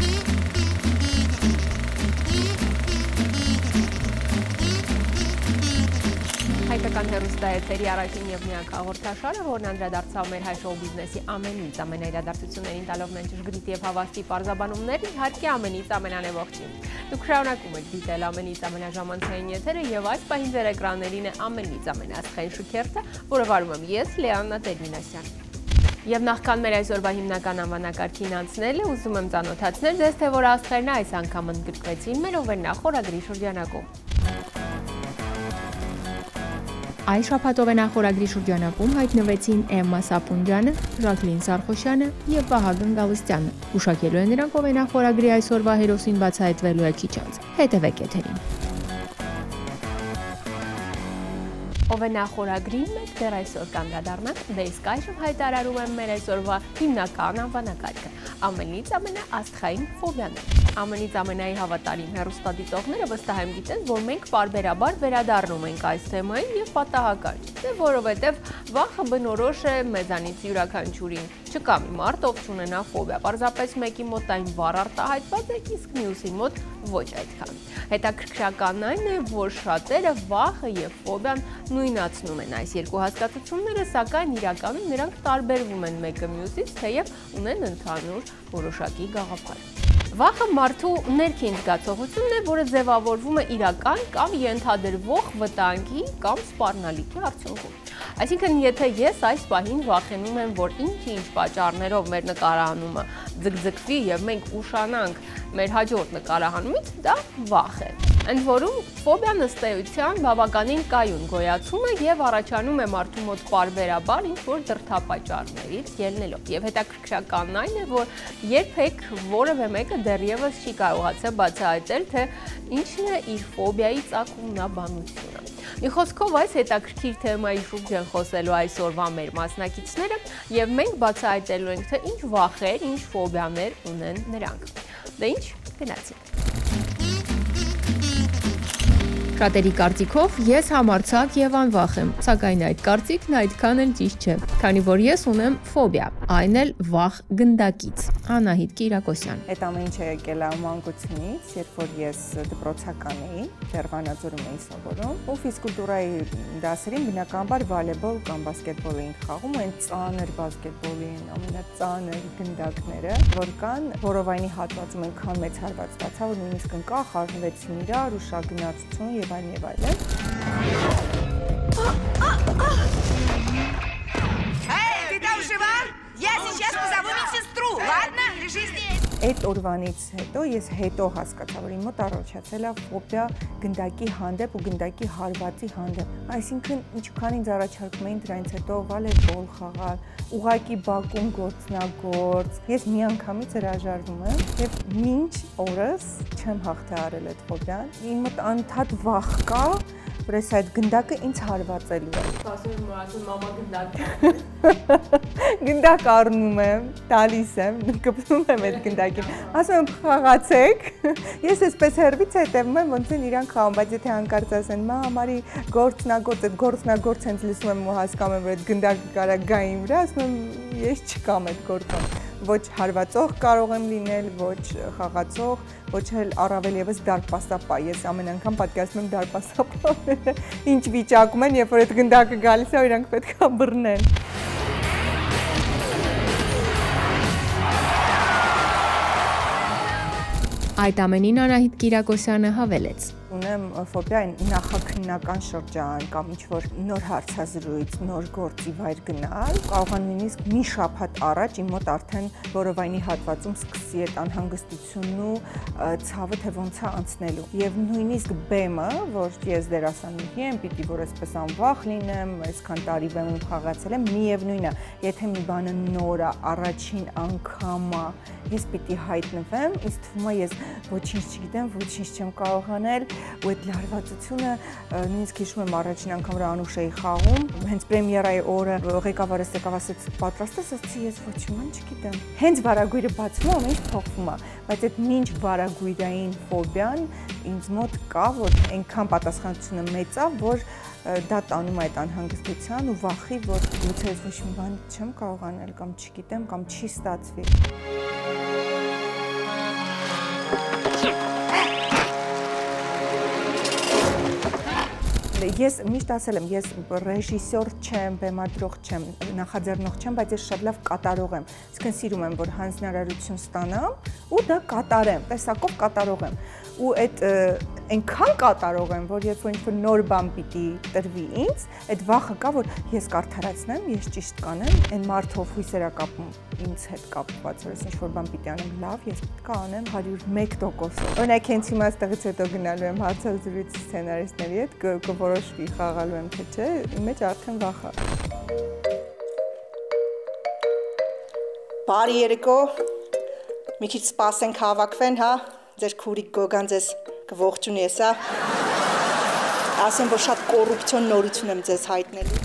Հայկական հեռուստաեթերի առաջին և միակ հաղորդաշարը, որն անդրադարձավ մեր հայ շոու բիզնեսի ամենից ամենաիրադարձություններին տալով մեզ ճշգրիտ և հավաստի պարզաբանումներ, իհարկե ամենից ամենանևողջին։ Դուք շարունակում եք դիտել ամենից ամենաժամանցային եթերը և այս պահին ձեր էկրաններին է ամենից ամենաաստղային շքերթը, որը վարում եմ ես, Լեաննա Տեր-Մինասյան։ Եվ նախքան մեր այսօրվա հիմնական անվանակարգին անցնելը, ուզում եմ ծանոթացնել ձեզ, թե որ աստղերն այս անգամ ընդգրկվեցին մեր օվերնախորագրի շրջանակում։ Այս շաբաթ օվերնախորագրի շրջանակում հայտնվեցին Էմմա Սապունդյանը, Ժակլին Սարխոսյանը և Վահագն Գալստյանը։ Ուշակելու են նրանք օվերնախորագրի այսօրվա հերոսին բացահայտվելու է քիչ անց։ Հետևեք եթերին։ Օվերնախորագրին մեկ դեռ այսօր կանդրադառնանք, դե իսկ այժմ հայտարարում եմ մեր այսօրվա հիմնական անվանակարգը։ Ամենից ամենաաստղային ֆոբիաներ։ Ամենից ամենայի հավատարիմ հեռուստադիտողները վստահ եմ գիտեն, որ մենք պարբերաբար վերադառնում ենք այս թեմային և պատահական չէ, որովհետև վախը բնորոշ է մեզանից յուրաքանչյուրին։ Չկա մի մարդ, ով չունենա ֆոբիա, պարզապես մեկի մոտ այն վառ արտահայտված է, իսկ մյուսի մոտ ոչ այդքան։ Հետաքրքրականն այն է, որ շատերը վախը և ֆոբիան նույնացնում են այս երկու հասկացությունները, սակայն իրականում նրանք տարբերվում են մեկը մյուսից, թեև ունեն ընդհանուր որոշակի գաղափար։ Վախը մարդու ներքին զգացողությունն է, որը ձևավորվում է իրական կամ ենթադրվող վտանգի կամ սպառնալիքի արդյունքում։ Այսինքն, եթե ես այս պահին վախենում եմ, որ ինչ-ինչ պատճառներով մեր նկարահանումը ձգձգվի և մենք ուշանանք մեր հաջորդ նկարահանումից, դա վախ է։ Ընդ որում, ֆոբիան ըստ էության բավականին կայուն գոյացում է և առաջանում է մարդու մոտ պարբերաբար ինչ-որ դրդապատճառներից ելնելով։ Եվ հետաքրքրականն այն է, որ երբեք որևէ մեկը դեռևս չի կարողացել բացահայտել, թե ինչն է իր ֆոբիայի ծագումնաբանությունը։ Մի խոսքով, այս հետաքրքիր թեմայի շուրջ են խոսելու այսօրվա մեր մասնակիցները և մենք բացահայտելու ենք, թե ինչ վախեր, ինչ ֆոբիաներ ունեն նրանք։ Դե ինչ, գնացինք։ Շատերի կարծիքով ես համարձակ և անվախ եմ, սակայն այդ կարծիքն այդքան էլ ճիշտ չէ, քանի որ ես ունեմ ֆոբիա, այն էլ վախ գնդակից։ Անահիտ Կիրակոսյան։ Այդ ամեն ինչը եկել է մանկությունից, երբ որ ես դպրոցական էի, դեռ Վանաձորում էի սովորում, ու ֆիզկուլտուրայի դասերին բնականաբար վոլեյբոլ կամ բասկետբոլ էինք խաղում, այն ծանր բասկետբոլի ամենածանր գնդակները, որ կան, որովայնի հատվածում այնքան մեծ հարված ստացա, որ նույնիսկ ընկա, խառնվեցին իրար ու շագնացություն եւ այլն եւ այլն։ Эй, ты там жива? Я сейчас позову медсестру, ладно? Лежи здесь. Այդ օրվանից հետո ես հետո հասկացա, որ իմ մոտ առաջացել է ֆոբիա գնդակի հանդեպ ու գնդակի հարվածի հանդեպ։ Այսինքն, ինչքան ինձ առաջարկում էին դրանից հետո վոլեյբոլ խաղալ, ուղղակի բակում գործնագործ։ Ես միանգամից հրաժարվում եմ եւ մինչ օրս չեմ հաղթահարել այդ ֆոբիան։ Իմ մոտ անդադ վախ կա, որ այս այդ գնդակը ինձ հարվածելու է։ Ասում եմ, մամա գնդակ։ Գնդակ առնում եմ, տալիս եմ, կպտում եմ այդ գնդակին։ Ասում եմ, խաղացեք։ Ես այսպես հեռվից հետևում եմ, ոնց են իրանք խաղում, բայց եթե հանկարծ ասեն, մամարի գործնագործ, այդ գործնագործ հենց լսում եմ ու հասկանում եմ, որ այդ գնդակը կարա գա իմ վրա, ասում եմ, ես չկամ այդ գործում։ Ոչ հարվածող կարող եմ լինել, ոչ խաղացող, ոչ էլ առավել եւս դարպասապա։ Ես ամեն անգամ պատկերացնում եմ դարպասապաները ինչ վիճակում են, երբ որ այդ գնդակը գալիս է, իրանք պետք է բռնեն։ Այդ ամենին Անահիտ Կիրակոսյանը հավելեց. Ունեմ ֆոբիա նախաքննական շրջան կամ ինչ-որ նոր հարցազրույց, նոր գործի վայր գնալ, կարող է նույնիսկ մի շաբաթ առաջ իմ մոտ արդեն որովայնի հատվածում սկսի այդ անհանգստությունն ու ցավը թե ոնց է անցնելու։ Եվ նույնիսկ բեմը, որ ես դերասանուհի եմ, պիտի որ այսպես անվախ լինեմ, այսքան տարի բեմում խաղացել եմ, միևնույն է, եթե մի բանը նոր է, առաջին անգամ է, ես պիտի հայտնվեմ, ինձ թվում է ես ոչինչ չգիտեմ, ոչինչ չեմ կարող անել, ու այդ լարվածությունը նույնիսկ հիշում եմ առաջին անգամ որ Անուշ էի խաղում, հենց պրեմիերայի օրը ղեկավարս եկավ ասեց պատրաստ ես, ասեցի ես ոչ մի բան չգիտեմ։ Հենց վարագույրը բացվում է, ամեն ինչ փոխվում է, բայց այդ մինչ վարագույրային ֆոբիան ինձ մոտ կա, որ այնքան պատասխանատվությունը մեծ է, որ դա տանում է այդ անհանգստության ու վախի, որ գուցե ես ոչ մի բան չեմ կարող անել կամ չգիտեմ կամ չի ստացվի։ Ես միշտ ասել եմ, ես ռեժիսոր չեմ, բեմադրող չեմ, նախաձեռնող չեմ, բայց ես շատ լավ կատարող եմ։ Իսկն սիրում եմ, որ հանձնարարություն ստանամ ու դա կատարեմ, տեսակով կատարող եմ։ Ու այդ այնքան կատարող եմ, որ երբ որ նոր բան պիտի տրվի ինձ, այդ վախը կա, որ ես կարդարացնեմ, ես ճիշտ կանեմ, այն մարդով հույսեր կապում ինձ հետ կապված, որ ես ինչ-որ բան պիտի անեմ լավ, ես պետք է անեմ 101%-ով։ Օրինակ հենց հիմա այստեղից հետո գնալու եմ հարցազրույց սցենարիստների հետ, կորոշվի խաղալու եմ թե չէ, իմ մեջ արդեն վախ է։ Բարի երեկո, մի քիչ սպասենք հավաքվեն, հա, ձեր քուրիկ Գոգան ձեզ կողջունի ես, հա։ Ասեմ, որ շատ կոռուպցիոն նորություն եմ ձեզ հայտնելու։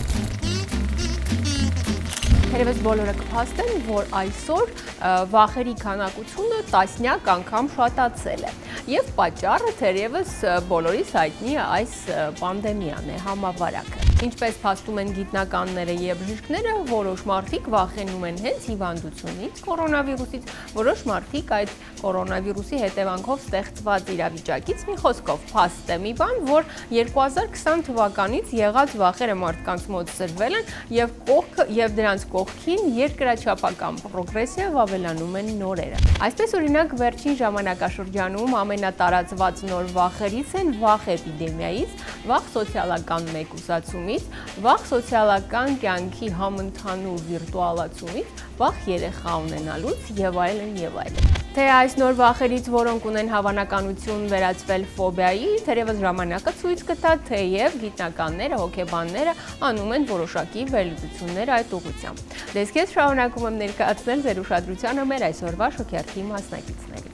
Թերևս բոլորը կփաստեն, որ այսօր վախերի քանակությունը տասնյակ անգամ շատացել է։ Եվ պատճառը թերևս բոլորիս հայտնի այս պանդեմիան է, համավարակը։ Ինչպես փաստում են գիտնականները եւ բժիշկները, որոշ մարդիկ վախենում են հենց հիվանդությունից, կորոնավիրուսից, որոշ մարդիկ այդ կորոնավիրուսի հետևանքով ստեղծված իրավիճակից, մի խոսքով, փաստ է մի բան, որ 2020 թվականից եղած վախերը մարդկանց մոտ սրվել են եւ դրանց կողքին երկրաչափական պրոգրեսիվ ավելանում են նորերը։ Այսպես օրինակ վերջին ժամանակաշրջանում ամենատարածված նոր վախերից են վախ էպիդեմիայից, վախ սոցիալական մեկուսացումից, վախ սոցիալական կյանքի համընդհանուր վիրտուալացումից, վախ երեխա ունենալուց եւ այլն եւ այլն։ Թե այս նոր վախերից, որոնք ունեն հավանականություն վերածվել ֆոբիայի, թերևս ժամանակը ցույց կտա, թեև գիտնականները, հոգեբանները անում են որոշակի վերլուծություններ այդ ուղղությամբ։ Դες ես շարունակում եմ ներկայացնել ձեր ուշադրությանը մեր այսօրվա շոկերթի մասնակիցներին։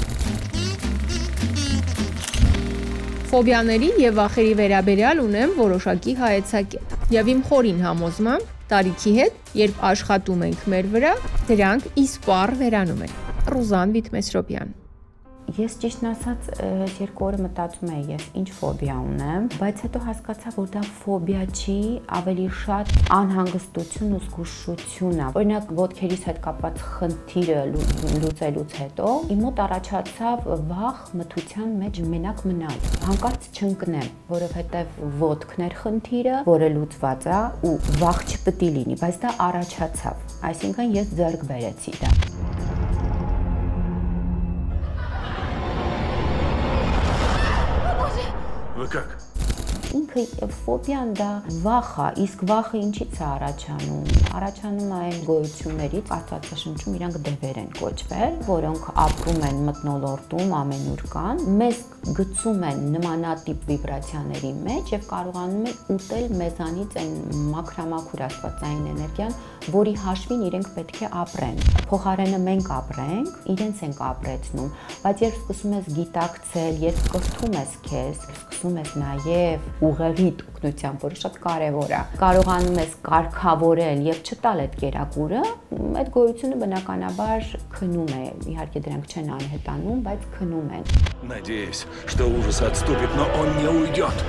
Ֆոբիաների եւ վախերի վերաբերյալ ունեմ որոշակի հայեցակետ։ Եվ իմ խորին համոզմամբ, տարիքի հետ, երբ աշխատում ենք մեր վրա, դրանք իսպառ վերանում են։ Ռուզան Վիտմեսրոպյան։ Ես ճիշտն ասած երկու օր մտածում էի ես ինչ ֆոբիա ունեմ, բայց հետո հասկացա, որ դա ֆոբիա չի, ավելի շատ անհանգստություն ու զգուշություն է։ Օրինակ ոտքերիս հետ կապված խնդիրը լուծելուց հետո իմ մոտ առաջացավ վախ մթության մեջ մենակ մնալ։ Հանկարծ չընկնեմ, որովհետև ոտքն էր խնդիրը, որը լուծված է ու վախ չպետք լինի, բայց դա առաջացավ։ Այսինքն ես ձեռք բերեցի դա։ Вы как? Ինքը ֆոբիան դա վախ է, իսկ վախը ինչից է առաջանում։ Առաջանում է այն գոյություններից, Աստվածաշնչում իրանք դևեր են կոչվել, որոնք ապրում են մթնոլորտում, ամենուր կան, մեզ գցում են նմանատիպ վիբրացիաների մեջ եւ կարողանում են ուտել մեզանից այն մաքրամաքուր աստվածային էներգիան, որի հաշվին իրենք պետք է ապրեն։ Փոխարենը մենք ապրենք, իրենց ենք ապրեցնում, բայց երբ սկսում ես գիտակցել, երբ կրթում ես քեզ, սկսում ես նաեւ ուղեղի օգնությամբ, որը շատ կարևոր է, կարողանում ես կարգավորել եւ չտալ այդ կերակուրը, այդ գոյությունը բնականաբար քնում է, իհարկե դրանք չեն անհետանում, բայց քնում են։ Надеюсь, что ужас отступит, но он не уйдет.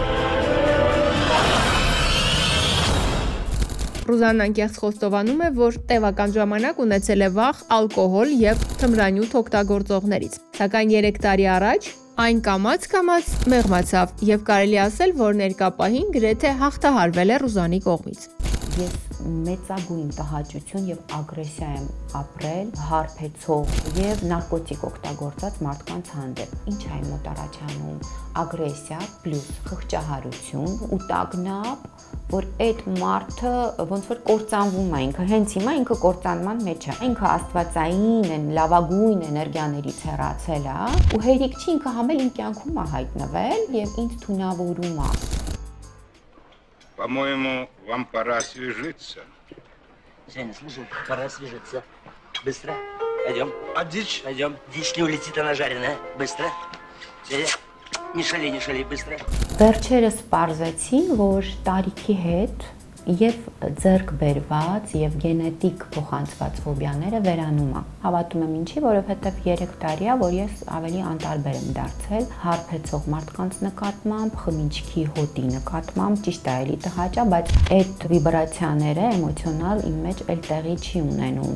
Ռուզանն անկեղծ խոստովանում է, որ տևական ժամանակ ունեցել է վախ ալկոհոլ եւ թմրանյութ օգտագործողներից։ Սակայն 3 տարի առաջ այն կամաց-կամաց մեղմացավ եւ կարելի ասել, որ ներկա պահին գրեթե հաղթահարվել է Ռուզանի կողմից։ Ես մեծագույն տհաճություն եւ ագրեսիա եմ ապրել հարբեցող եւ նարկոտիկ օգտագործած մարդկանց հանդեպ։ Ինչ է իմ մոտ առաջանում։ Ագրեսիա պլյուս խղճահարություն ու տագնապ, որ այդ մարդը ոնց որ կործանվում է ինքը, հենց հիմա ինքը կործանման մեջ է։ Ինքը աստվածային են, լավագույն էներգիաներից հեռացել է ու հերիք չի ինքը համել իմ կյանքում է հայտնվել եւ ինձ թունավորում է։ По-моему, вам пора освежиться. Женя, слушай, пора освежиться. Быстро. Пойдем. А дичь? Пойдем. Дичь не улетит, она жареная. Быстро. Не шали, быстро. Վերջերս պարզեցին, որ տարիքի հետ եւ ձեռք բերված եւ գենետիկ փոխանցված ֆոբիաները վերանում են։ Հավատում եմ ինչի, որովհետեւ 3 տարի է, որ ես ավելի անտարբեր եմ դարձել հարբեցող մարդկանց նկատմամբ, խմիչքի հոտի նկատմամբ, ճիշտ է, էլի տհաճ է, բայց այդ վիբրացիաները էմոցիոնալ իմ մեջ էլ տեղի չի ունենում։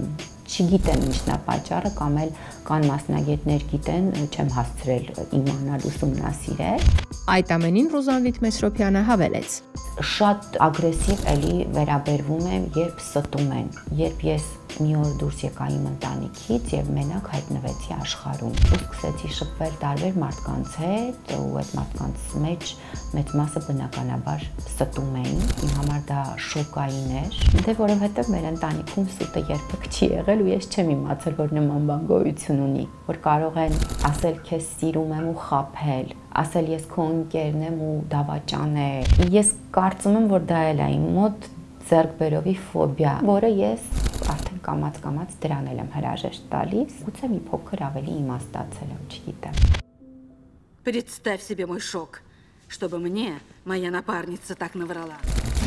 Չգիտեմ ինչն է պատճառը կամ էլ կան մասնագետներ գիտեն, չեմ հասցրել իմանալ ուսումնասիրել։ Այդ ամենին Ռուզանվիթ Մեսրոպյանը հավելեց. Շատ ագրեսիվ էլի վերաբերվում է, երբ ստում են, երբ ես մի օր դուրս եկա իմ ընտանիքից եւ մենակ հայտնվեցի աշխարհում։ Ու սկսեցի շփվել տարբեր մարդկանց հետ, ու այդ մարդկանց մեջ մեծ մասը բնականաբար ստում էին։ Իմ համար դա շոկային էր, դե որովհետեւ մեր ընտանիքում սուտը երբեք չի եղել ու ես չեմ իմացել, որ նման բան գոյություն ունի, որ կարող են ասել քեզ սիրում եմ ու խաբել, ասել ես քո ընկերն եմ ու դավաճանել։ Ես կարծում եմ, որ դա էլ է իմ մոտ ձեռքբերովի ֆոբիա, որը ես արդեն կամաց դրան եմ հրաժեշտ տալիս, գուցե մի փոքր ավելի իմաստացել եմ, չգիտեմ։ Представь себе мой шок, чтобы мне моя напарница так наврала.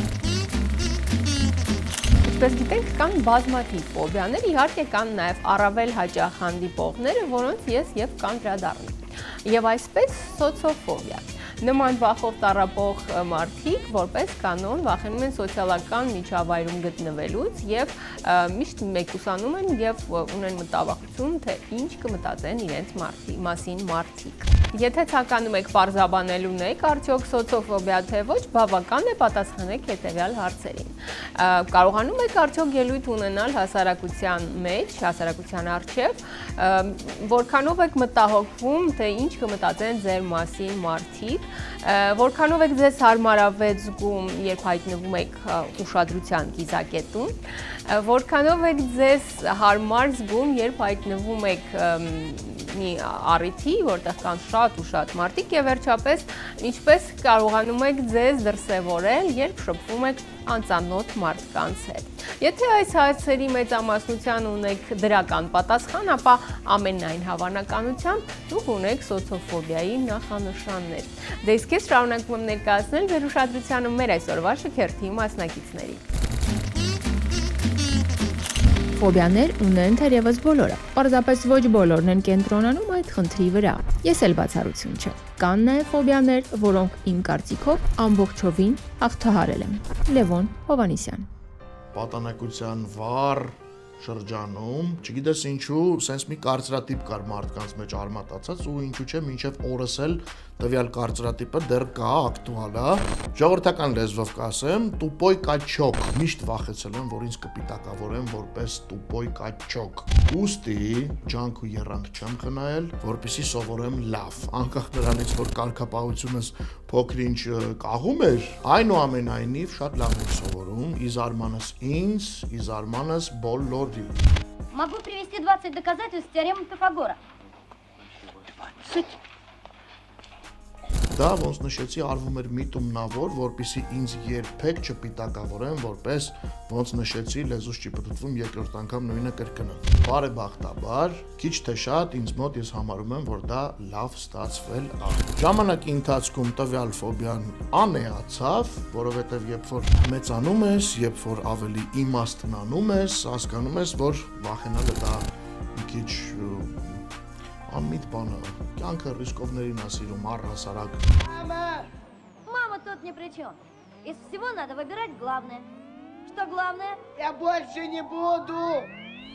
Ինչպես գիտենք, կան բազմաթիվ ֆոբիաներ, իհարկե կան նաև առավել հաճախ հանդիպողները, որոնց ես եւ կանդրադառնամ։ Եվ այսպես սոցիոֆոբիա։ Նման վախով տառապող մարդիկ որպես կանոն վախենում են սոցիալական միջավայրում գտնվելուց եւ միշտ մեկուսանում են եւ ունեն մտավախություն, թե ինչ կմտածեն իրենց մասին մարդիկ։ Եթե ցանկանում եք պարզաբանել ունեք արդյոք սոցիոֆոբիա թե ոչ, բավական է պատասխանեք հետեւյալ հարցերին։ Կարողանում եք արդյոք ելույթ ունենալ հասարակության մեջ, հասարակության առջև, որքանով եք մտահոգվում, թե ինչ կմտածեն ձեր մասին մարդիկ, որքանով եք ձեզ հարմարավետ զգում, երբ հայտնվում եք ուշադրության կիզակետում, որքանով եք ձեզ հարմար զգում, երբ հայտնվում եք մի առիթի, որտեղ կան շատ ու շատ մարդիկ եւ վերջապես ինչպես կարողանում եք ձեզ դրսեւորել, երբ շփվում եք անծանոթ մարդկանց հետ։ Եթե այս հարցերի մեծամասնության ունեք դրական պատասխան, ապա ամենայն հավանականությամբ դուք ունեք սոցիոֆոբիայի նախանշաններ։ Դե իսկ ես շարունակում եմ ներկայացնել ձեր ուշադրությանը մեր այսօրվա շքերթի մասնակիցների։ Ֆոբիաներ ունեն թերևս բոլորը, պարզապես ոչ բոլորն են կենտրոնանում այդ խնդրի վրա։ Ես էլ բացառություն չեմ։ Կան նաև ֆոբիաներ, որոնք իմ կարծիքով ամբողջովին հաղթահարել եմ։ Լևոն Հովհաննիսյան։ Պատանեկության վառ շրջանում, չգիտես ինչու, սենց մի կարծրատիպ կար մարդկանց մեջ արմատացած ու ինչու չէ, մինչև օրս էլ տվյալ կարծրատիպը դեռ կա, ակտուալ է։ Ժողովրդական լեզվով կասեմ, տուպոյ կաչոկ։ Միշտ վախեցել եմ, որ ինձ կպիտակավորեն որպես տուպոյ կաչոկ։ Ուստի ջանք ու եռանք չեմ խնայել, որպեսզի սովորեմ լավ։ Անկախ նրանից, որ կարգապահությունս փոքր-ինչ կաղում էր, այնուամենայնիվ շատ լավ եմ սովորում, ի զարմանս ինձ, ի զարմանս բոլորի։ Могу привести 20 доказательств теоремы Пифагора. 20. Դա ոնց նշեցի արվում էր միտումնավոր, որպեսզի ինձ երբեք չպիտակավորեն, որպես ոնց նշեցի լեզուս չի պտտվում երկրորդ անգամ նույնը կրկնեմ։ Բարեբախտաբար, քիչ թե շատ ինձ մոտ ես համարում եմ, որ դա լավ ստացվել է։ Ժամանակի ընթացքում տվյալ ֆոբիան անեացավ, որովհետև երբ որ մեծանում ես, երբ որ ավելի իմաստնանում ես, հասկանում ես, որ վախենալը դա մի քիչ անմիտ բան է։ Կյանքը ռիսկովներին է սիրում առհասարակ։ Мама тут ни при чем. Из всего надо выбирать главное. Что главное? Я больше не буду.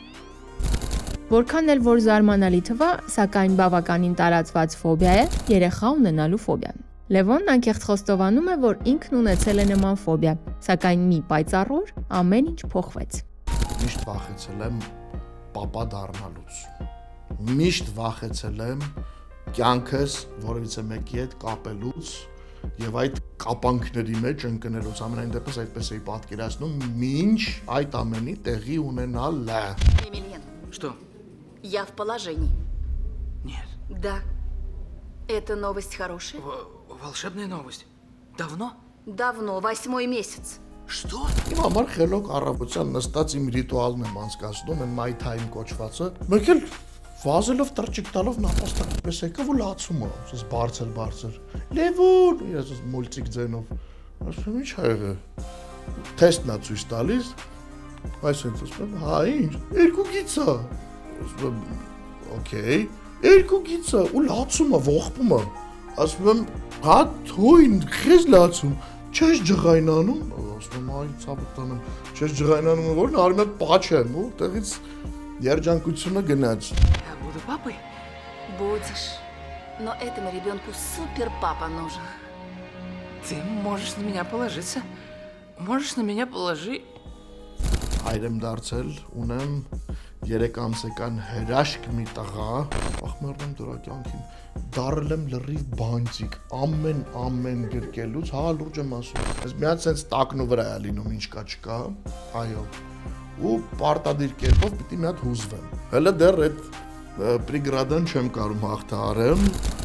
Որքան էլ որ զարմանալի թվա, սակայն բավականին տարածված ֆոբիա է երեխա ունենալու ֆոբիան։ Լևոնն անկեղծ խոստովանում է, որ ինքն ունեցել է նման ֆոբիա, սակայն մի պայծառ օր ամեն ինչ փոխվեց։ Միշտ վախեցել եմ պապա դառնալուց։ Միշտ վախեցել եմ կյանքս որևիցե մեկի հետ կապելուց եւ այդ կապանքների մեջ ընկնելուց ամենայն դեպս այդպես էի պատկերացնում մինչ այդ ամենի տեղի ունենալը։ Емельян, Что? я в положении. Нет. Да. Это новость хорошая? Волшебная новость. Давно? Давно, 8-й месяц. Что? Իմ համար խելոք առավոտյան նստած իմ ռիտուալն եմ անցկացնում, այն my time կոչվածը։ Մեկ էլ վազելով տրճիկ տալով նապաստակ պես եկավ ու լացում է, ասես բարձր։ Լևոն, ես մուլտիկ ձենով։ Ասում ինչ ա եղել։ Թեստն է ցույց տալիս։ Այսինքն ասում եմ, հա ինչ, 2 գիծ է։ Ասում եմ, օքեյ, 2 գիծ է ու լացում է, ողբում է։ Ասում եմ, հա թույն, քեզ լացում, չես ջղայնանում։ Ասում եմ, այ ցավը տանեմ, չես ջղայնանում, որն արի մոտ պաչ եմ ու տեղից Երջանկությունը գնաց։ Я буду папой? Будешь. Но этому ребенку супер папа нужен. Ты можешь на меня положиться. Можешь на меня положить. Հայր եմ դարձել, ունեմ 3 ամսական հրաշք մի տղա, ախմերնեմ դրա կյանքին, դարել եմ լրիվ բանջիկ, ամեն գրկելուց, հա լուրջ եմ ասում, ես միած սենց տակնու վրա է լինում ինչ կա չկա, այո, ու պարտադիր կերպով պիտի մի հատ հուզվեմ, հելը դեռ այդ պրիգրադան չեմ կարում հաղթահարեմ։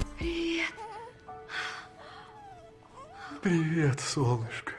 Привет, солнышко.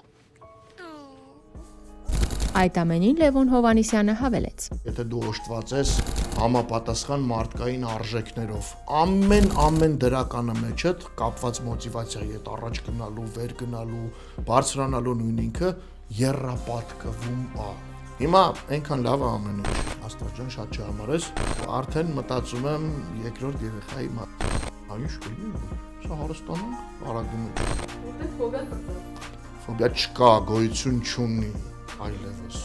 Այդ ամենին Լևոն Հովանիսյանը հավելեց. Եթե դու օժտված ես համապատասխան մարդկային արժեքներով, ամեն դրականը մեջդ կապված մոտիվացիայի հետ առաջ գնալու, վեր գնալու, բարձրանալու նույն ինքը եռապատկվում է։ Հիմա այնքան լավ է ամեն ինչ, Աստված ջան, շատ չհամարես, արդեն մտածում եմ երկրորդ երեխայի մոտ։ Ինչ կլինի, սա հարստանանք, արագում ենք։ Ֆոբիա չկա, գոյություն չունի, այլևս։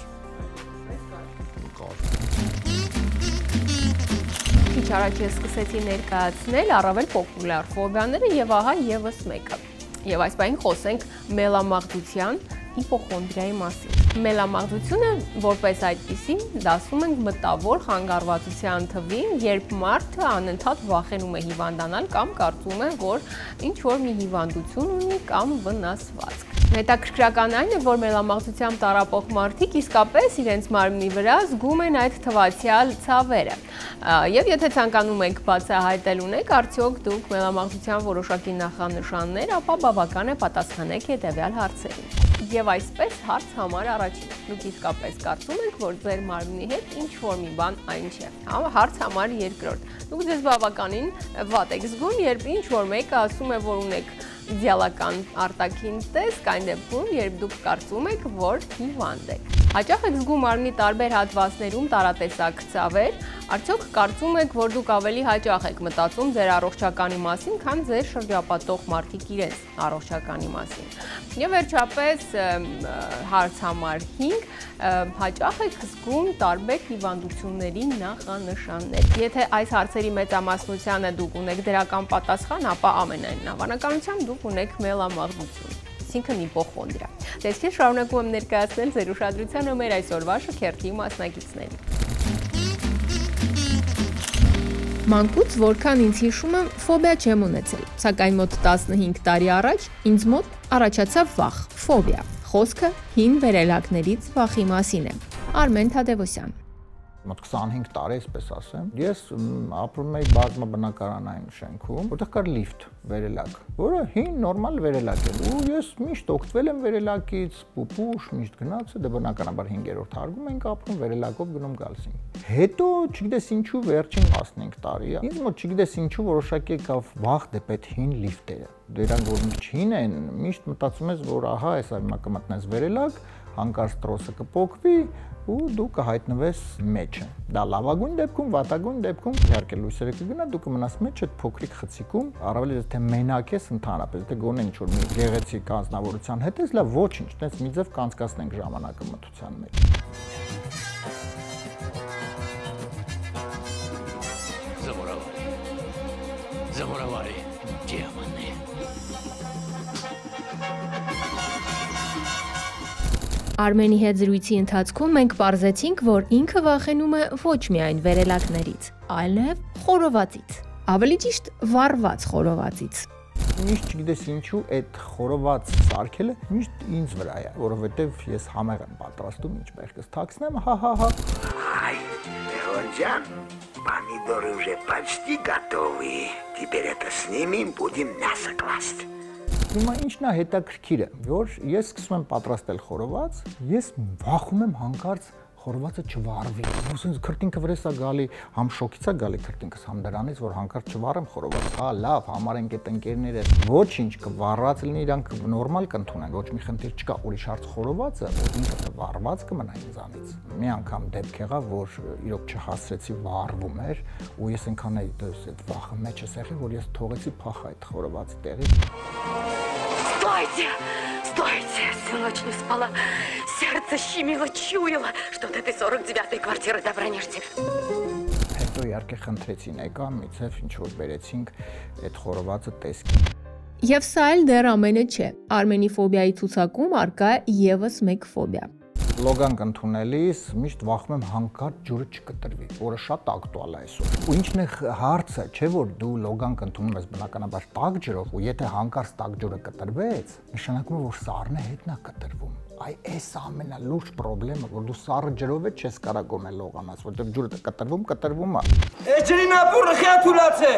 Քիչ առաջ ես սկսեցի ներկայացնել առավել պոպուլյար ֆոբիաները եւ ահա եւս մեկը։ Եվ այս բանին խոսենք մելամաղձության հիպոխոնդրիայի մասին։ Մելամաղձությունը որպես այդպիսին դասում ենք մտավոր խանգարվածության թվին, երբ մարդը անընդհատ վախենում է հիվանդանալ կամ կարծում է, որ ինչ-որ մի հիվանդություն ունի կամ վնասվածք։ Հետաքրքրական այն է, որ մելամաղձությամբ տառապող մարդիկ իսկապես իրենց մարմնի վրա զգում են այդ թվացյալ ցավերը։ Եվ եթե ցանկանում եք բացահայտել ունեք արդյոք դուք մելամաղձության որոշակի նախանշաններ, ապա բավական է պատասխանեք հետևյալ հարցերին։ Եվ այսպես հարց համար առաջին։ Դուք իսկապես կարծում եք, որ ձեր մարմնի հետ ինչ-որ մի բան այն չէ։ Հարց համար երկրորդ։ Դուք ձեզ բավականին վատ եք զգում, երբ ինչ-որ մեկը ասում է, որ ունեք իդեալական արտաքին տեսք, այն դեպքում, երբ դուք կարծում եք, որ հիվանդ եք։ Հաճախ եք զգում մարմնի տարբեր հատվածներում տարատեսակ ցավեր, արդյոք կարծում եք, որ դուք ավելի հաճախ եք մտածում ձեր առողջականի մասին, քան ձեր շրջապատող մարդիկ իրենց առողջականի մասին։ Եվ վերջապես հարց համար 5, հաճախ եք զգում տարբեր հիվանդությունների նախանշաններ։ Եթե այս հարցերի մեծամասնությանը դուք ունեք դրական պատասխան, ապա ամենայն հավանականությամբ դուք ունեք մելամաղձություն, այսինքն հիպոխոնդրիա։ Դες ես շարունակում եմ ներկայացնել ձեր ուշադրությանը մեր այսօրվա շքերթի մասնակիցներին։ Մանկուց որքան ինձ հիշում եմ, ֆոբիա չեմ ունեցել, սակայն մոտ 15 տարի առաջ ինձ մոտ առաջացավ վախ, ֆոբիա։ Խոսքը հին վերելակներից վախի մասին է։ Արմեն Թադևոսյան։ Մոտ 25 տարի, այսպես ասեմ, ես ապրում էի բազմաբնակարանային շենքում, որտեղ կար լիֆտ, վերելակ, որը հին նորմալ վերելակ էր, ու ես միշտ օգտվել եմ վերելակից, պուպուշ, միշտ գնացը, դե բնականաբար 5-րդ հարկում ենք ապրում, վերելակով գնում գալիս ենք։ Հետո, չգիտես ինչու, վերջին 15 տարի, ինձ մոտ չգիտես ինչու որոշակի եկավ վախ դեպ այդ հին լիֆտերը։ Դրանք որ հին են, միշտ մտածում ես, որ ահա, հեսա հիմա կմտնես վերելակ, հանկարծ տրոսը կփոկվի ու դու կհայտնվես մեջը։ Դա լավագույն դեպքում, վատագույն դեպքում իհարկե լույսերը կգնա, դու կմնաս մեջ այդ փոքրիկ խցիկում, առավել եթե մենակ ես ընդհանրապես, եթե գոնե ինչ-որ մի գեղեցիկ անձնավորության հետ ես, լավ ոչինչ, տես մի ձև կանցկացնենք ժամանակը մթության մեջ։ Замуровали демоны. Արմենի հետ զրույցի ընթացքում մենք պարզեցինք, որ ինքը վախենում է ոչ միայն վերելակներից, այլև խորովածից, ավելի ճիշտ վառված խորովածից։ Միշտ չգիտես ինչու այդ խորոված սարքելը միշտ ինձ վրա է, որովհետև ես համեղ եմ պատրաստում, ինչ մեղքս թաքցնեմ, հա։ Ай, Леонджан, помидоры уже почти готовы. Теперь это снимем, будем мясо класть. Հիմա ինչն է հետաքրքիրը, որ ես սկսում եմ պատրաստել խորոված, ես վախում եմ հանկարծ խորովածը չվառվի։ Ոսենց քրտինքը վրես է գալի, համ շոկից է գալի քրտինքս, համ դրանից, որ հանկարծ չվառեմ խորոված։ Հա, լավ, համարենք այդ ընկերները, ոչինչ կվառած լինի, իրանք նորմալ կընդունեն, ոչ մի խնդիր չկա, ուրիշ հարց խորովածը, որ ինքը վառված կմնա ինձանից։ Մի անգամ դեպք եղավ, որ իրոք չհասցրեցի վառվում էր, ու ես այնքան էի այդ վախը մեջս եղել, որ ես թողեցի փախ այդ խորովածի տեղից։ Стойте! Стойте! Всю ночь не спала. Сердце щемило, чуяло, что до этой 49-й квартиры добранешься. Հետո իհարկե խնդրեցին եկա, միցև ինչ որ բերեցինք այդ խորովածը տեսքին։ Եվ սա էլ դեռ ամենը չէ։ Արմենի ֆոբիայի ցուցակում արկա է եւս մեկ ֆոբիա։ Լոգանք ընդունելիս միշտ վախում եմ հանկարծ ջուրը չկտրվի, որը շատ ակտուալ է այսօր։ Ու ինչն է հարցը, չէ՞ որ դու լոգանք ընդունում ես բնականաբար տաք ջրով, ու եթե հանկարծ տաք ջուրը կտրվեց, նշանակում է որ սառն է հետն է կտրվում։ Այ այս ամենալուրջ խնդրեմը, որ դու սառը ջրով չես կարող գոմել լողանաս, որտեղ ջուրը կտրվում է։ Այս ջրին ապուրը խիա թուլացե։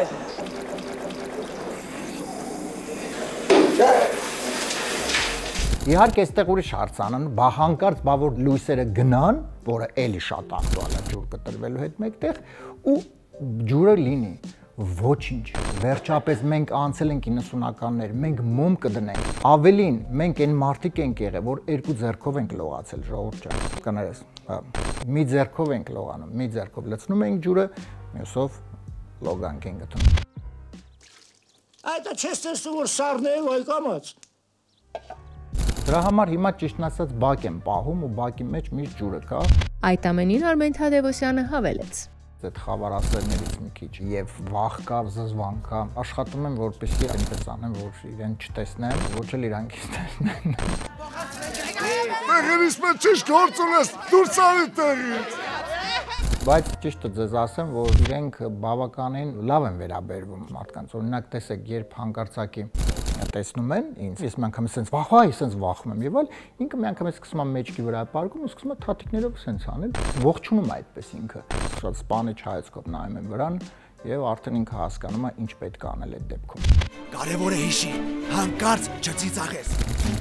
Իհարկե այստեղ ուրիշ հարցանն, հանկարծ որ լույսերը գնան, որը էլի շատ ակտուալ է ջուր կտրվելու հետ մեկտեղ, ու ջուրը լինի ոչինչ։ Վերջապես մենք անցել ենք 90-ականներ, մենք մոմ կդնենք։ Ավելին, մենք այն մարդիկ ենք եղել, որ երկու ձեռքով ենք լողացել, ժողովուրդ ջան։ Կներես, մի ձեռքով ենք լողանում, մի ձեռքով լցնում ենք ջուրը, մյուսով լոգանք ենք գտնում։ Այդ չես տեսնում որ սառն է այ կամաց։ Դրա համար հիմա ճիշտն ասած բակ եմ պահում ու բակի մեջ միշտ ջուրը կա։ Այդ ամենին Արմեն Թադևոսյանը հավելեց։ Այդ խավարասերներից մի քիչ եւ վախ կա, զզվան կա։ Աշխատում եմ որպեսզի այնպես անեմ, որ իրեն չտեսնեմ, ոչ էլ իրանքից տեսնեն։ Տեղերից մեջ ճիշտ գործ ունես, դուրս արի տեղից։ Բայց ճիշտը ձեզ ասեմ, որ իրենք բավականին լավ են վերաբերվում մարդկանց։ Օրինակ տեսեք, երբ հանկարծակի տեսնում են ինձ, ես մի անգամ sense վախվայի, sense վախում եմ եւ այլ, ինքը մի անգամ սկսում է մեջքի վրա պարկում ու սկսում է թաթիկներով sense անել, ողջունում է այդպես ինքը։ Շատ սպանիչ հայացքով նայում եմ վրան եւ արդեն ինքը հասկանում է ինչ պետք է անել այդ դեպքում։ Կարևոր է հիշի, հանկարծ չծիծաղես։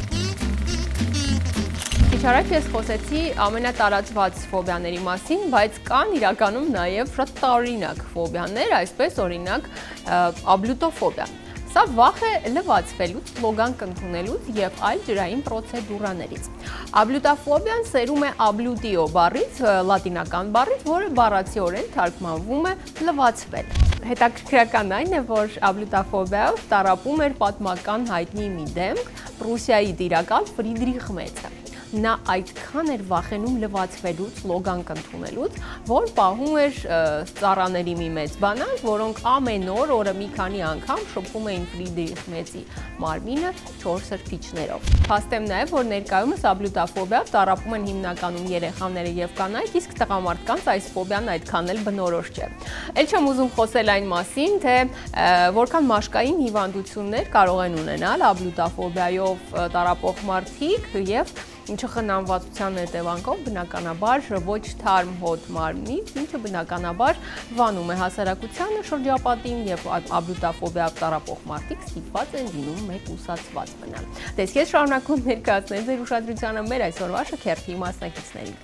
Քիչ առաջ ես խոսեցի ամենատարածված ֆոբիաների մասին, բայց կան իրականում նաև շատ տարօրինակ ֆոբիաներ, այսպես օրինակ աբլյուտոֆոբիա։ Սա վախ է լվացվելուց, լոգանք ընդունելուց եւ այլ ջրային պրոցեդուրաներից։ Աբլյուտոֆոբիան սերում է աբլյուտիո բառից, լատինական բառից, որը բառացիորեն թարգմանվում է լվացվել։ Հետաքրքրական այն է, որ աբլյուտոֆոբիայով տառապում էր պատմական հայտնի մի դեմք, Պրուսիայի տիրակալ Ֆրիդրիխ Մեծը։ Նա այդքան էր վախենում լվացվելուց, լոգանք ընդունելուց, որ պահում էր ծառաների մի մեծ բանակ, որոնք ամեն օր օրը մի քանի անգամ շփում էին Ֆրիդրիխ Մեծի մարմինը 4 սրբիչներով։ Փաստեմ նաև, որ ներկայումս աբլյուտոֆոբիայով տառապում են հիմնականում երեխաները եւ կանայք, իսկ տղամարդկանց այս ֆոբիան այդքան էլ բնորոշ չէ։ Էլ չեմ ուզում խոսել այն մասին, թե որքան մաշկային հիվանդություններ կարող են ունենալ աբլյուտոֆոբիայով տառապող մարդիկ եւ Չխնամվածության հետևանքով բնականաբար ոչ թարմ հոտ մարմնից, ինչը բնականաբար վանում է հասարակությանը շրջապատին եւ աբլյուտոֆոբիայով տառապող մարդիկ ստիպված են լինում մեկուսացված մնալ։ Դες ես շարունակում ներկայացնել ձեր ուշադրությանը մեր այսօրվա շքերթի մասնակիցներին։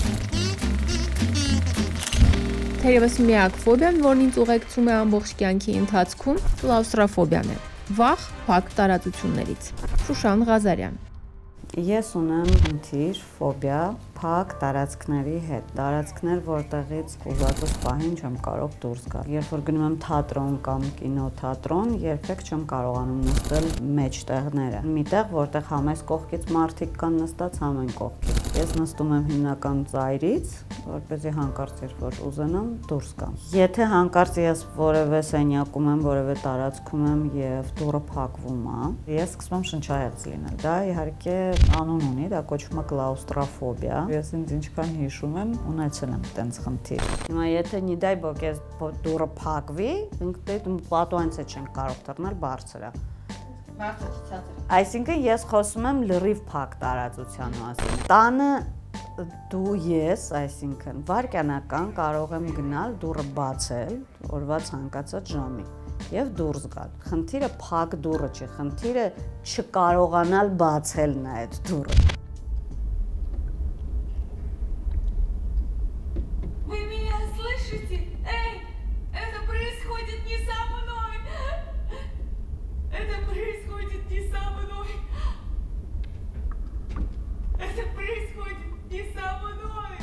Թերևս միակ ֆոբիան, որն ինձ ուղեկցում է ամբողջ կյանքի ընթացքում, կլաուստրոֆոբիան է։ Վախ փակ տարածություններից։ Շուշան Ղազարյան։ Ես ունեմ խնդիր, ֆոբիա փակ տարածքների հետ։ Տարածքներ, որտեղից ուզածս պահին չեմ կարող դուրս գալ։ Երբ որ գնում եմ թատրոն կամ կինոթատրոն, երբեք չեմ կարողանում նստել մեջտեղները։ Միտեղ, որտեղ համես կողքից մարդիկ կան նստած ամեն կողքից։ Ես նստում եմ հիմնական ծայրից, որպեսզի հանկարծ երբ որ ուզենամ դուրս գամ։ Եթե հանկարծ ես որևէ սենյակում եմ, որևէ տարածքում եմ եւ դուռը փակվում է, ես սկսում եմ շնչահեղձ լինել։ Դա իհարկե անուն ունի, դա կոչվում է կլաուստրոֆոբիա։ Ես ինձ ինչքան հիշում եմ, ունեցել եմ այդպես խնդիր։ Հիմա եթե не дай бог ես դուռը փակվի, ինքնին պատուանցը չեն կարող դառնալ բարձր է։ Այսինքն ես խոսում եմ լրիվ փակ տարածության մասին։ Տանը դու ես, այսինքն վարքյանական կարող եմ գնալ դուռը բացել օրվա ցանկացած ժամի եւ դուրս գալ։ Խնդիրը փակ դուռը չի, խնդիրը չկարողանալ բացելն է այդ դուռը։ Вы меня слышите? Эй, это происходит не со мной. Это происходит не со мной. Это происходит не со мной.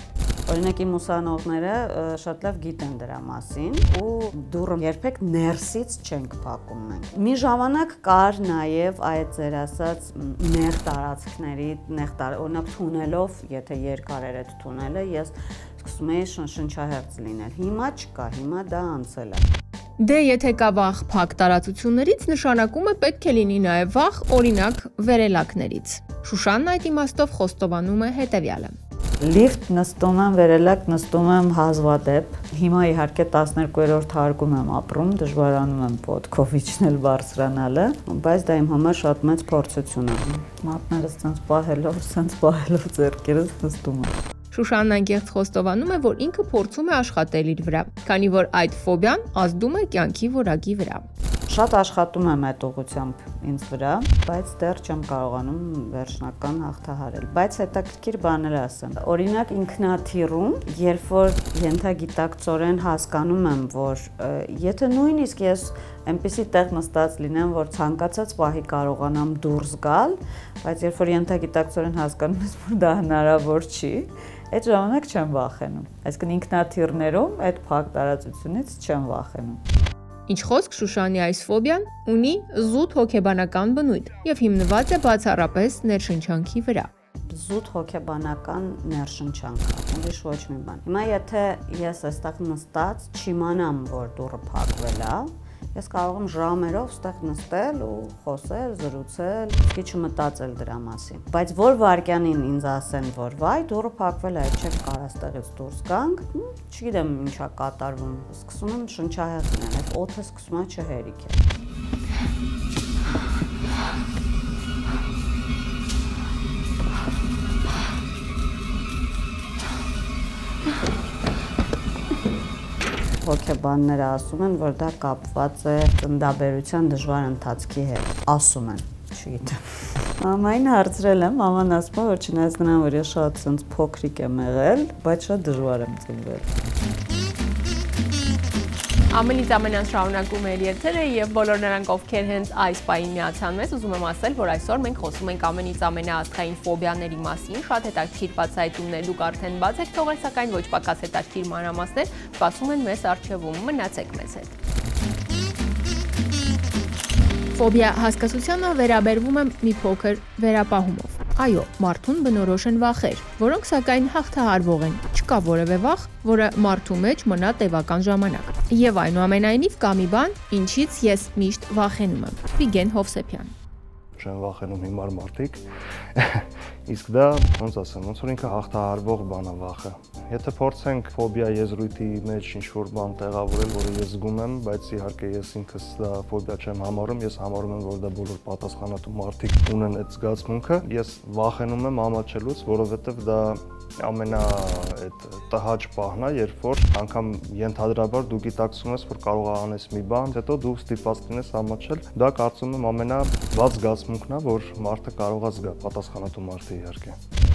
Օրինակ իմ ուսանողները շատ լավ գիտեն դրա մասին ու դուռը երբեք ներսից չենք փակում մենք։ Մի ժամանակ կար նաև այդ ձեր ասած նեղ տարածքների, օրինակ թունելով, եթե երկար էր այդ թունելը, ես սկսում էի շնչահեղձ լինել։ Հիմա չկա, հիմա դա անցել է։ Դե եթե կա վախ փակ տարածություններից, նշանակում է պետք է լինի նաև վախ, օրինակ, վերելակներից։ Շուշանն այդ իմաստով խոստովանում է հետևյալը. Լիֆտ նստում եմ, վերելակ նստում եմ հազվադեպ։ Հիմա իհարկե 12-րդ հարկում եմ ապրում, դժվարանում եմ ոտքով իջնել բարձրանալը, բայց դա իմ համար շատ մեծ փորձություն է։ Մատներս ցած պահելով ձեռքերս նստում եմ։ Շուշանն անկեղծ խոստովանում է, որ ինքը փորձում է աշխատել իր վրա, քանի որ այդ ֆոբիան ազդում է կյանքի որակի վրա։ Շատ աշխատում եմ այդ ուղղությամբ ինձ վրա, բայց դեռ չեմ կարողանում վերջնական հաղթահարել։ Բայց հետաքրքիր բաներ ասեմ։ Օրինակ ինքնաթիռում, երբ որ ենթագիտակցորեն հասկանում եմ, որ եթե նույնիսկ ես այնպեսի տեղ նստած լինեմ, որ ցանկացած պահի կարողանամ դուրս գալ, բայց երբ որ ենթագիտակցորեն հասկանում ես, որ դա հնարավոր չի, այդ ժամանակ չեմ վախենում։ Այսինքն ինքնաթիռներում այդ փակ տարածությունից չեմ վախենում։ Ինչ խոսք Շուշանի այս ֆոբիան ունի զուտ հոգեբանական բնույթ եւ հիմնված է բացառապես ներշնչանքի վրա։ Զուտ հոգեբանական ներշնչանք, ուրիշ ոչ մի բան։ Հիմա եթե ես այստեղ նստած չիմանամ, որ դուռը փակվել է, ես կարող եմ ժամերով ստեղ նստել ու խոսել, զրուցել, քիչ մտածել դրա մասին։ Բայց որ վարքյանին ինձ ասեն, որ վայ, դուռը փակվել է, չեք կարող այստեղից դուրս գանք, չգիտեմ ինչա կատարվում։ Սկսում եմ շնչահեղձնել, այդ օդը սկսում է չհերիքել։ Հոգեբանները ասում են, որ դա կապված է ծննդաբերության դժվար ընթացքի հետ։ Ասում են, չգիտեմ։ Մամային հարցրել եմ, մաման ասում է, որ չնայած նրան, որ ես շատ ցենց փոքրիկ եմ եղել, բայց շատ դժվար եմ ծնվել։ Ամենից ամենան շարունակում է եթերը եւ բոլոր նրանք, ովքեր հենց այս պահին միացան մեզ, ուզում եմ ասել, որ այսօր մենք խոսում ենք ամենից ամենաաստղային ֆոբիաների մասին, շատ հետաքրքիր բացահայտումներ դուք արդեն բաց եք թողել, սակայն ոչ պակաս հետաքրքիր մանրամասներ սպասում են մեզ առջևում, մնացեք մեզ հետ։ Ֆոբիա հասկացությանը վերաբերվում է մի փոքր վերապահումով։ Այո, մարդուն բնորոշ են վախեր, որոնք սակայն հաղթահարվող են։ Չկա որևէ վախ, որը մարդու մեջ մնա տևական ժամանակ։ Եվ այնուամենայնիվ կա մի բան, ինչից ես միշտ վախենում եմ։ Վիգեն Հովսեփյան։ Չեն վախենում հիմար մարդիկ, իսկ դա, ոնց ասեմ, ոնց որ ինքը հաղթահարվող բան է վախը։ Եթե փորձենք ֆոբիա եզրույթի մեջ ինչ-որ բան տեղավորել, որը ես զգում եմ, բայց իհարկե ես ինքս դա ֆոբիա չեմ համարում, ես համարում եմ, որ դա բոլոր պատասխանատու մարդիկ ունեն այդ զգացմունքը։ Ես վախենում եմ ամաչելուց, որովհետև դա ամենա տհաճ պահն է, երբ որ անգամ ենթադրաբար դու գիտակցում ես, որ կարող է անես մի բան, հետո դու ստիպված լինես ամաչել, դա կարծում եմ ամենավատ զգացմունքն է, որ մարդը կարող է զգա, պատասխանատու մարդը իհարկե։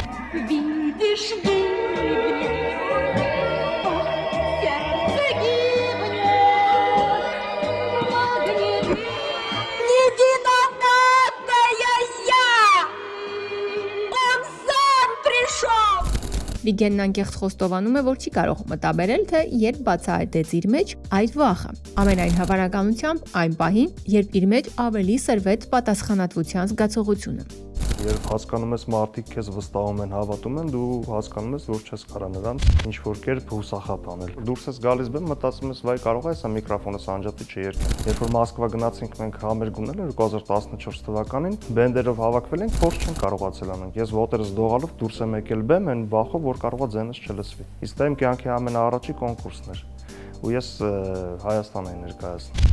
Վիգենն անկեղծ խոստովանում է, որ չի կարող մտաբերել, թե երբ բացահայտեց իր մեջ այդ վախը։ Ամենայն հավանականությամբ այն պահին, երբ իր մեջ ավելի սրվեց պատասխանատվության զգացողությունը։ Երբ հասկանում ես մարդիկ քեզ վստահում են, հավատում են, դու հասկանում ես, որ չես կարող նրանց ինչ-որ կերպ հուսախաբ անել։ Դուրս ես գալիս բեմ, մտածում ես, վայ, կարող է սա միկրոֆոնս անջատի չերկեմ։ Երբ որ Մոսկվա գնացինք մենք համերգ ունել 2014 թվականին, բենդերով հավաքվել ենք, փորձ չենք կարողացել անենք։ Ես ոտերս դողալով դուրս եմ եկել բեմ, այն վախով, որ կարողա ձենս չլսվի։ Իսկ դա իմ կյանքի ամենաառաջի կոնկուրսն էր։ Ու ես Հայաստան էի ներկայացնում։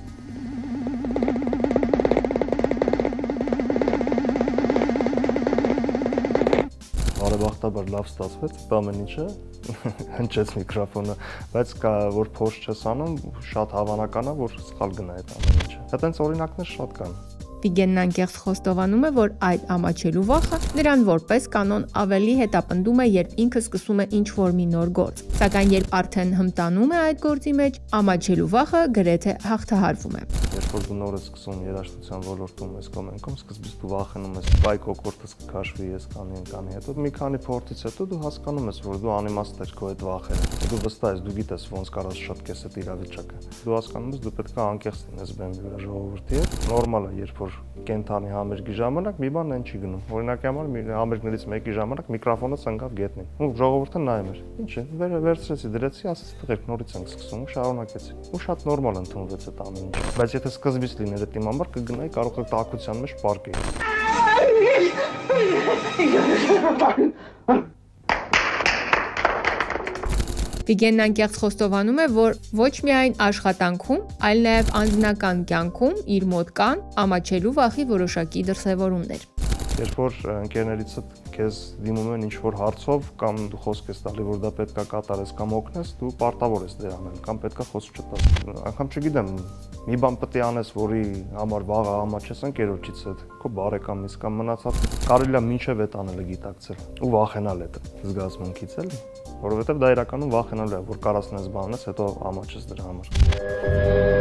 Բարեբախտաբար լավ ստացվեց, դա ամեն ինչը հնչեց միկրոֆոնը, բայց որ փոշ չես անում, շատ հավանական է, որ սխալ գնա այդ ամեն ինչը։ Դա տենց օրինակներ շատ կան։ Վիգենն անկեղծ խոստովանում է, որ այդ ամաչելու վախը նրան որպես կանոն ավելի հետապնդում է, երբ ինքը սկսում է ինչ-որ մի նոր գործ։ Սակայն երբ արդեն հմտանում է այդ գործի մեջ, ամաչելու վախը գրեթե հաղթահարվում է։ երբ որ դու նոր ես սկսում երաժշտության ոլորտում ես կոմենքում, սկզբից դու վախենում ես, բայ կոկորտս կքաշվի, ես կանի, հետո մի քանի փորձից հետո դու հասկանում ես, որ դու անիմաստ ես քո այդ վախերը։ Դու վստահ ես, դու գիտես ոնց կարաս շտկես այդ իրավիճակը։ Դու հասկանում ես, դու պետք է անկեղծ լինես բեմի վրա ժողովրդի հետ։ Նորմալ է, երբ որ կենթանի համերգի ժամանակ մի բան այն չի գնում։ Օրինակի համար մի համերգներից մեկի ժամանակ միկրոֆոնը ծնկավ գետնին։ Ու ժողովուրդը նայում էր։ Ինչ է, վերցրեցի, դրեցի, ասեցի տղերք նորից ենք սկսում ու շարունակեցի։ Ու շատ նորմալ ընդունվեց այդ ամեն ինչը։ Բայց եթե սկզբից լիներ այդ իմ համար կգնայի կարող է տաքության մեջ պարկեի։ Վիգենն անկեղծ խոստովանում է, որ ոչ միայն աշխատանքում, այլ նաև անձնական կյանքում իր մոտ կան ամաչելու վախի որոշակի դրսևորումներ։ Երբ որ ընկերներիցդ քեզ դիմում են ինչ-որ հարցով կամ դու խոսք ես տալի, որ դա պետք է կատարես կամ օգնես, դու պարտավոր ես դեր անել կամ պետք է խոսք չտաս։ Անգամ չգիտեմ, մի բան պետք է անես, որի համար վաղը ամաչես ընկերոջից հետ, քո բարեկամից կամ մնացած կարելի է մինչև այդ անելը գիտակցել ու վախենալ այդ զգացմունքից էլի, որովհետև դա իրականում վախենալու է, որ կարասնես բանես, հետո ամաչես դրա համար։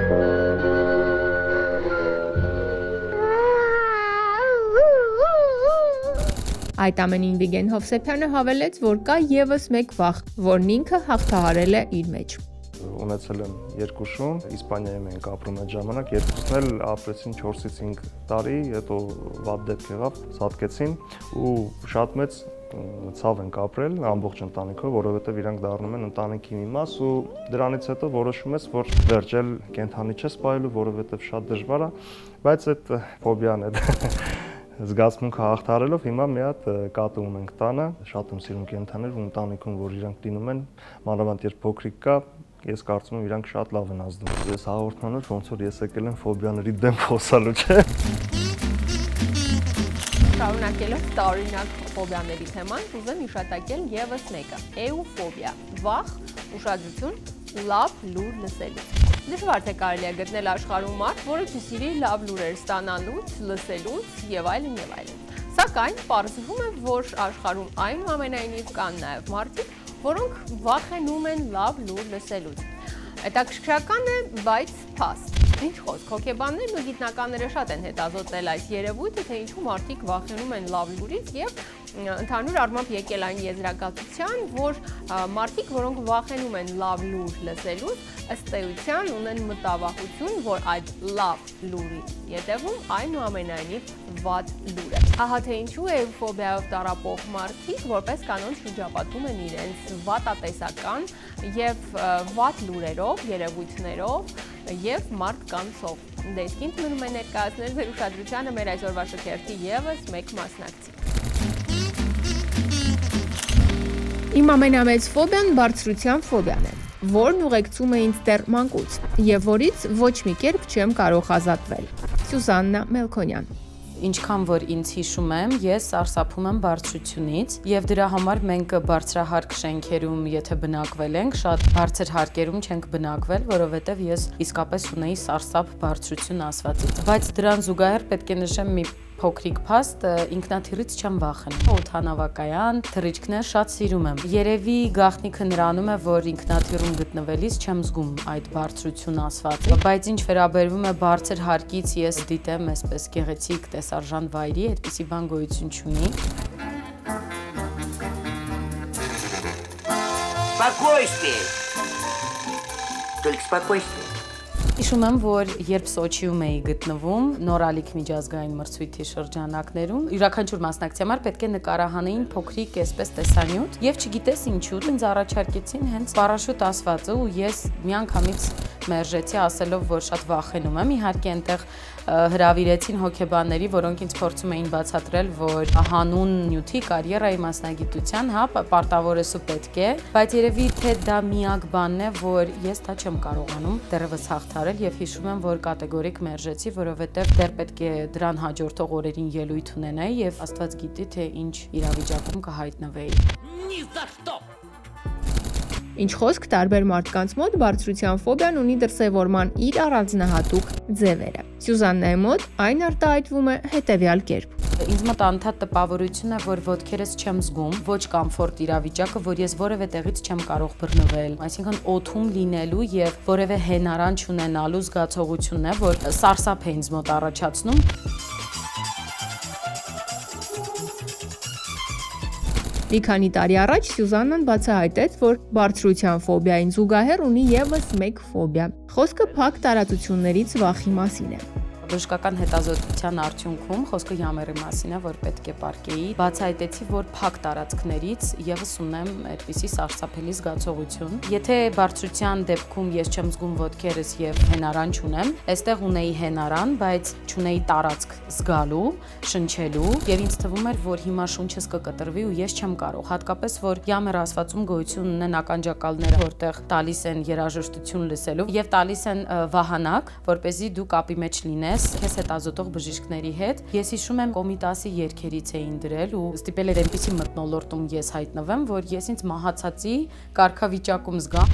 Այդ ամենին Վիգեն Հովսեփյանը հավելեց, որ կա եւս մեկ վախ, որն ինքը հաղթահարել է իր մեջ։ Ունեցել եմ երկու շուն, Իսպանիայում ենք ապրում այդ ժամանակ, երկուսն էլ ապրեցին 4-ից 5 տարի, հետո վատ դեպք եղավ, սատկեցին ու շատ մեծ ցավ ենք ապրել ամբողջ ընտանիքով, որովհետև իրանք դառնում են ընտանիքի մի մաս ու դրանից հետո որոշում ես, որ վերջել կենթանի չես պահելու, որովհետև շատ դժվար է, բայց այդ ֆոբիան է զգացմունքը հաղթահարելով հիմա մի հատ կատու ունենք տանը, շատ եմ սիրում կենդաներ ու ընտանիքում, որ իրանք լինում են, մանավանդ երբ փոքրիկ կա, ես կարծում եմ իրանք շատ լավ են ազդում։ Ես հաղորդմանով ոնց որ ես եկել եմ ֆոբիաների դեմ խոսալու, չէ։ Շարունակելով տարօրինակ ֆոբիաների թեման, ուզեմ հիշատակել եւս մեկը՝ էուֆոբիա, վախ, ուշադրություն, լավ լուր լսելու։ Դժվար թե կարելի է գտնել աշխարհում մարդ, որը չսիրի լավ լուրեր ստանալուց, լսելուց եւ այլն եւ այլն։ Սակայն պարզվում է, որ աշխարհում այնուամենայնիվ կան նաեւ մարդիկ, որոնք վախենում են լավ լուր լսելուց։ Հետաքրքրական է, բայց փաստ։ Ինչ խոսք, հոգեբաններն ու գիտնականները շատ են հետազոտել այս երևույթը, թե ինչու մարդիկ վախենում են լավ լուրից եւ ընդհանուր առմամբ եկել այն եզրակացության, որ մարդիկ, որոնք վախենում են լավ լուր լսելուց, ըստ էության ունեն մտավախություն, որ այդ լավ լուրի ետևում այնուամենայնիվ վատ լուր է։ Ահա թե ինչու էուֆոբիայով տառապող մարդիկ որպես կանոն շրջապատում են իրենց վատատեսական եւ վատ լուրերով, երևույթներով եւ մարդկանցով։ Դեսքին մնում է ներկայացնել ձեր ուշադրությանը մեր այսօրվա շքերթի եւս մեկ մասնակցի։ Իմ ամենամեծ ֆոբիան բարձրության ֆոբիան է, որն ուղեկցում է ինձ դեռ մանկուց եւ որից ոչ մի կերպ չեմ կարող ազատվել։ Սյուզաննա Մելքոնյան։ Ինչքան որ ինձ հիշում եմ, ես սարսափում եմ բարձրությունից եւ դրա համար մենք բարձրահարկ շենքերում, եթե բնակվել ենք, շատ բարձր հարկերում չենք բնակվել, որովհետեւ ես իսկապես ունեի սարսափ բարձրություն ասվածից։ Բայց դրան զուգահեռ պետք է նշեմ մի փոքրիկ փաստ, ինքնաթիռից չեմ վախենում։ Օդանավակայան, թռիչքներ շատ սիրում եմ։ Երևի գաղտնիքը նրանում է, որ ինքնաթիռում գտնվելիս չեմ զգում այդ բարձրություն ասվածը, բայց ինչ վերաբերվում է բարձր հարկից, ես դիտեմ այսպես գեղեցիկ տեսարժան վայրի, այդպիսի բան գոյություն չունի։ Спокойствие. Только спокойствие. Հիշում եմ, որ երբ Սոչիում էի գտնվում, նորալիք միջազգային մրցույթի շրջանակներում, յուրաքանչյուր մասնակցի համար պետք է նկարահանեին փոքրիկ այսպես տեսանյութ, եւ չգիտես ինչու ինձ առաջարկեցին հենց պարաշուտ ասվածը ու ես միանգամից մերժեցի ասելով, որ շատ վախենում եմ, իհարկե այնտեղ հրավիրեցին հոգեբանների, որոնք ինձ փորձում էին բացատրել, որ հանուն նյութի կարիերայի մասնագիտության, հա, պարտավոր ես ու պետք է, բայց երևի թե դա միակ բանն է, որ ես դա չեմ կարողանում դեռևս հաղթահարել եւ հիշում եմ, որ կատեգորիկ մերժեցի, որովհետեւ դեռ պետք է դրան հաջորդող օրերին ելույթ ունենայի եւ Աստված գիտի, թե ինչ իրավիճակում կհայտնվեի։ Ни за что! Ինչ խոսք, տարբեր մարդկանց մոտ բարձրության ֆոբիան ունի դրսևորման իր առանձնահատուկ ձևերը։ Սյուզաննայի մոտ այն արտահայտվում է հետևյալ կերպ։ Ինձ մոտ անդադ տպավորություն է, որ ոտքերս չեմ զգում, ոչ կոմֆորտ իրավիճակը, որ ես որևէ տեղից չեմ կարող բռնվել։ Այսինքն օդում լինելու եւ որևէ հենարան չունենալու զգացողությունն է, որ սարսափ է ինձ մոտ առաջացնում։ Մի քանի տարի առաջ Սյուզաննան բացահայտեց, որ բարձրության ֆոբիային զուգահեռ ունի եւս մեկ ֆոբիա։ Խոսքը փակ տարածություններից վախի մասին է։ Բժշկական հետազոտության արդյունքում խոսքը յամերի մասին է, որ պետք է պարկեի, բացահայտեցի, որ փակ տարածքներից եւս ունեմ այդպիսի սարսափելի զգացողություն։ Եթե բարձրության դեպքում ես չեմ զգում ոտքերս եւ հենարան չունեմ, այստեղ ունեի հենարան, բայց չունեի տարածք զգալու, շնչելու, եւ ինձ թվում էր, որ հիմա շունչս կկտրվի ու ես չեմ կարող, հատկապես որ յամեր ասվածում գոյություն ունեն ականջակալները, որտեղ տալիս են երաժշտություն լսելու եւ տալիս են վահանակ, որպեսզի դու կապի մեջ լինես քեզ հետազոտող բժիշկների հետ։ Ես հիշում եմ Կոմիտասի երգերից էին դրել ու ստիպել էր այնպիսի մթնոլորտում ես հայտնվեմ, որ ես ինձ մահացածի կարգավիճակում զգամ։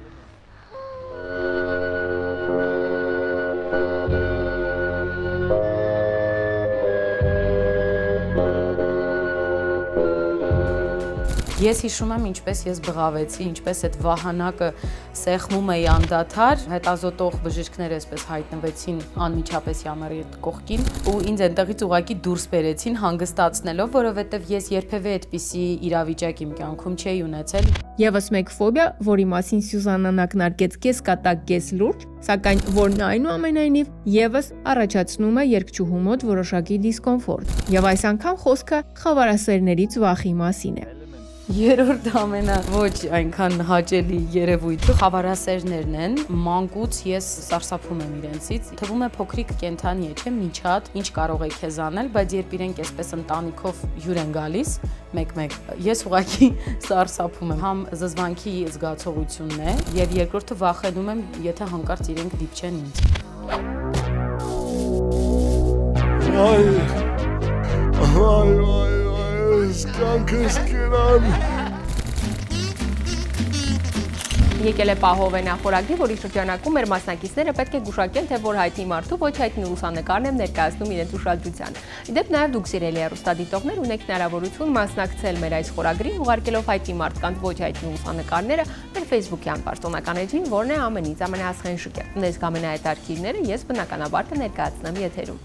Ես հիշում եմ ինչպես ես բղավեցի, ինչպես այդ վահանակը սեղմում էի անդադար, հետազոտող բժիշկները այսպես հայտնվեցին անմիջապես յամերի կողքին ու ինձ այնտեղից ուղակի դուրս բերեցին հանգստացնելով, որովհետև ես երբևէ այդպիսի իրավիճակ իմ կյանքում չէի ունեցել։ Եվս մեկ ֆոբիա, որի մասին Սյուզաննան ակնարկեց կես կատակ, կես լուրջ, սակայն որն այնուամենայնիվ եւս առաջացնում է երգչուհու մոտ որոշակի դիսկոմֆորտ։ Եվ այս անգամ խոսքը խավարասերներից վախի մասին է։ Երրորդ ամենա ոչ այնքան հաճելի երևույթը խավարասերներն են, մանկուց ես սարսափում եմ իրենցից, թվում է փոքրիկ կենդանի է, չէ՞, միջատ, ինչ կարող է քեզ անել, բայց երբ իրենք այսպես ընտանիքով հյուր են գալիս, մեկ-մեկ, ես ուղղակի սարսափում եմ, համ զզվանքի զգացողությունն է, եւ երկրորդը վախենում եմ, եթե հանկարծ իրենք դիպչեն ինձ։ Սկանքս կերան։ Եկել է պահով է նախորագի, որի շրջանակում մեր մասնակիցները պետք է գուշակեն, թե որ հայտնի մարդու ոչ հայտնի լուսանկարն եմ ներկայացնում իրենց ուշադրության։ Իդեպ նաև դուք սիրելի հեռուստադիտողներ ունեք հնարավորություն մասնակցել մեր այս խորագրին, ուղարկելով հայտնի մարդկանց ոչ հայտնի լուսանկարները մեր Facebook-յան պաշտոնական էջին, որն է ամենից ամենահասխային շքեր։ Ունես ամենահետաքրքիրները ես բնականաբար կներկայացնեմ եթերում։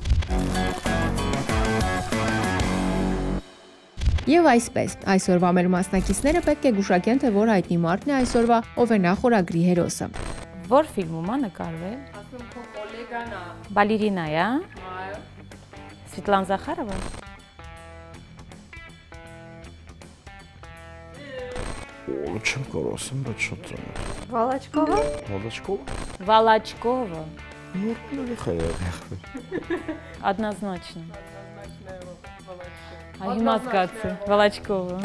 Եվ այսպես, այսօրվա մեր մասնակիցները պետք է գուշակեն, թե որ հայտնի մարդն է այսօրվա ով է նախորագրի հերոսը։ Որ ֆիլմում է նկարվել։ Ասում քո կոլեգան է։ Բալերինա է։ Այո։ Սվետլան Զախարովա։ Չեմ կարող ասեմ, բայց շատ ծանր։ Վալաչկովը։ Վալաչկովը։ Վալաչկովը։ Մուրտների խայր։ Однозначно. Հիմա զգացի, Վալաչկովը։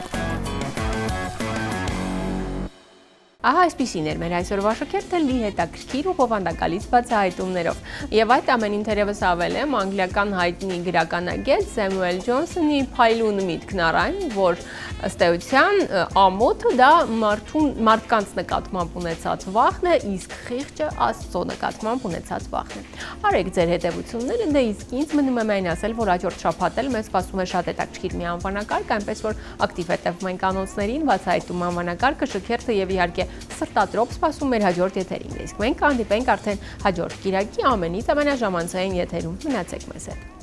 Ահա այսպիսին էր մեր այսօրվա շքերթը լի հետաքրքիր ու բովանդակալից բացահայտումներով։ Եվ այդ ամենին թերևս ավելեմ անգլիական հայտնի գրականագետ Սեմուել Ջոնսոնի փայլուն միտքն առ այն, որ ըստ էության ամոթը դա մարդկանց նկատմամբ ունեցած վախն է, իսկ խիղճը Աստծո նկատմամբ ունեցած վախն է։ Արեք ձեր հետևությունները, դե իսկ ինձ մնում է միայն ասել, որ հաջորդ շաբաթ էլ մեզ սպասում է շատ հետաքրքիր մի անվանակարգ, այնպես որ ակտիվ հետևում ենք անոնցներին, բացահայտում անվանակարգը, շքերթը եւ իհարկե սրտատրոփ սպասում մեր հաջորդ եթերին։ Իսկ մենք կհանդիպենք արդեն հաջորդ կիրակի ամենից ամենաժամանցային եթերում։ Մնացեք մեզ հետ։